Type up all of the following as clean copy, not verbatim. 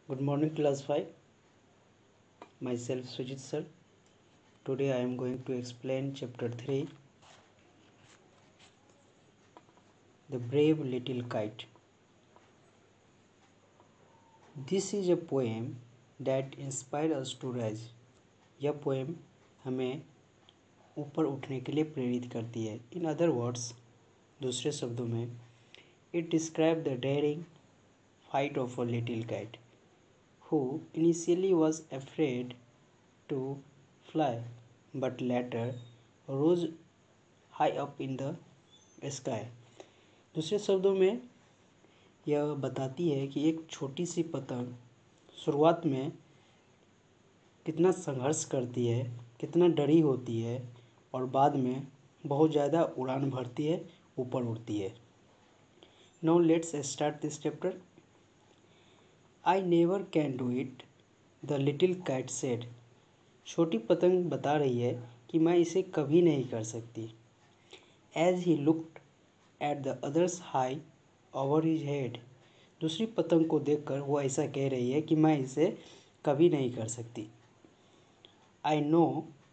Good morning, class 5. Myself Sujit sir. Today I am going to explain chapter 3, The Brave Little Kite. This is a poem that inspires us to rise. यह poem हमें ऊपर उठने के लिए प्रेरित करती है. In other words, दूसरे शब्दों में, it describes the daring fight of a little kite who initially was afraid to fly but later rose high up in the sky. दूसरे शब्दों में यह बताती है कि एक छोटी सी पतंग शुरुआत में कितना संघर्ष करती है, कितना डरी होती है और बाद में बहुत ज़्यादा उड़ान भरती है, ऊपर उड़ती है. Now let's start this chapter. I never can do it, the little kite said. छोटी पतंग बता रही है कि मैं इसे कभी नहीं कर सकती. As he looked at the others high over his head. दूसरी पतंग को देखकर वो ऐसा कह रही है कि मैं इसे कभी नहीं कर सकती. I know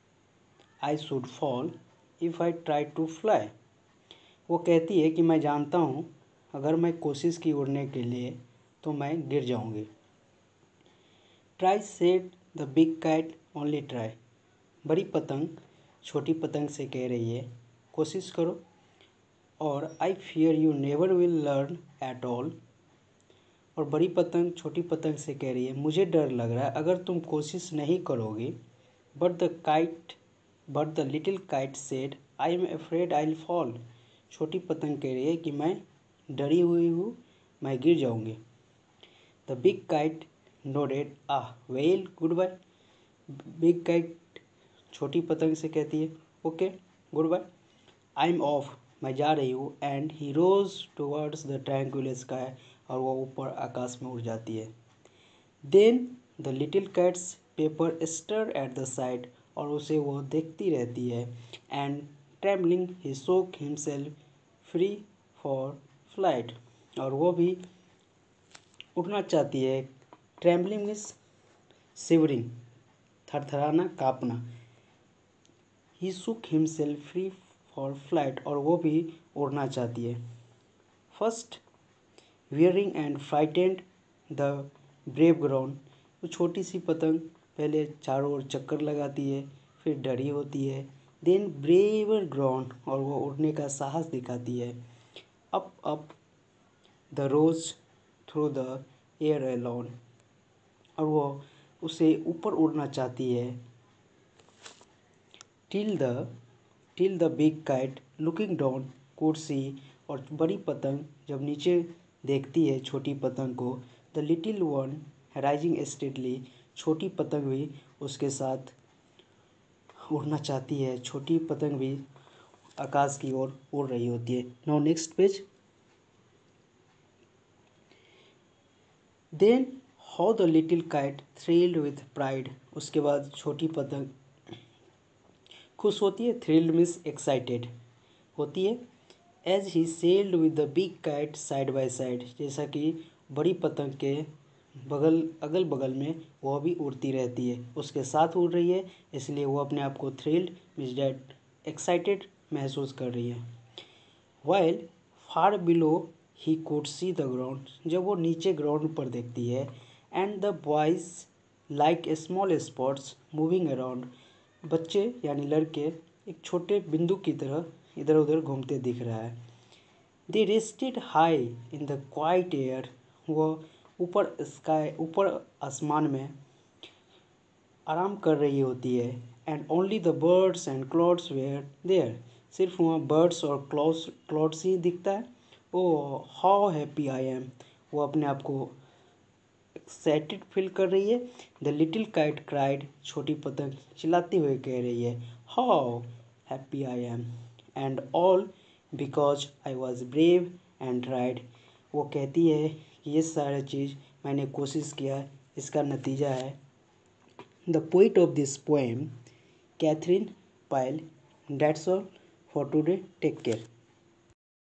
I should fall if I try to fly. वो कहती है कि मैं जानता हूँ अगर मैं कोशिश की उड़ने के लिए तो मैं गिर जाऊँगी. Try said the big kite, only try. बड़ी पतंग छोटी पतंग से कह रही है कोशिश करो. और I fear you never will learn at all. और बड़ी पतंग छोटी पतंग से कह रही है मुझे डर लग रहा है अगर तुम कोशिश नहीं करोगी. But the little kite said, I am afraid I'll fall. छोटी पतंग कह रही है कि मैं डरी हुई हूँ, मैं गिर जाऊँगी. The big kite nodded, well, goodbye. Big kite छोटी पतंग से कहती है okay, goodbye. I'm off. मैं जा रही हूँ. And he rose towards the tranquil sky. और वो ऊपर आकाश में उड़ जाती है. Then the little cat's paper stirred at the sight. और उसे वो देखती रहती है. And trembling he shook himself free for flight. और वो भी उड़ना चाहती है. ट्रेम्बलिंग मीन्स शिवरिंग, थरथराना, काँपना. He shook himself free for flight. और वो भी उड़ना चाहती है. First wavering and frightened the brave ground. वो छोटी सी पतंग पहले चारों ओर चक्कर लगाती है, फिर डरी होती है. Then braver ground. और वो उड़ने का साहस दिखाती है. Up the rose through the air alone. और वो उसे ऊपर उड़ना चाहती है. Till the big kite looking down could see. और बड़ी पतंग जब नीचे देखती है छोटी पतंग को. The little one rising steadily. छोटी पतंग भी उसके साथ उड़ना चाहती है. छोटी पतंग भी आकाश की ओर उड़ रही होती है. Now next page. Then how the little kite thrilled with pride. उसके बाद छोटी पतंग खुश होती है. थ्रिल्ड मीन्स एक्साइटेड होती है. As he sailed with the big kite side by side. जैसा कि बड़ी पतंग के अगल बगल में वह भी उड़ती रहती है, उसके साथ उड़ रही है, इसलिए वो अपने आप को थ्रिल्ड मीन्स डैट एक्साइटेड महसूस कर रही है. While far below he could see the ground. जब वो नीचे ग्राउंड पर देखती है. And the boys like small spots moving around. बच्चे यानी लड़के एक छोटे बिंदु की तरह इधर उधर घूमते दिख रहा है. They rested high in the quiet air. वो ऊपर आसमान में आराम कर रही होती है. And only the birds and clouds were there. सिर्फ वहाँ बर्ड्स और क्लाउड्स ही दिखता है. Oh how happy I am. वो अपने आप को एक्साइटेड फील कर रही है. The little kite cried. छोटी पतंग चिल्लाती हुए कह रही है how happy I am. And all because I was brave and tried. वो कहती है कि ये सारा चीज़ मैंने कोशिश किया, इसका नतीजा है. The poet of this poem Katherine Pyle. That's all for today. Take care.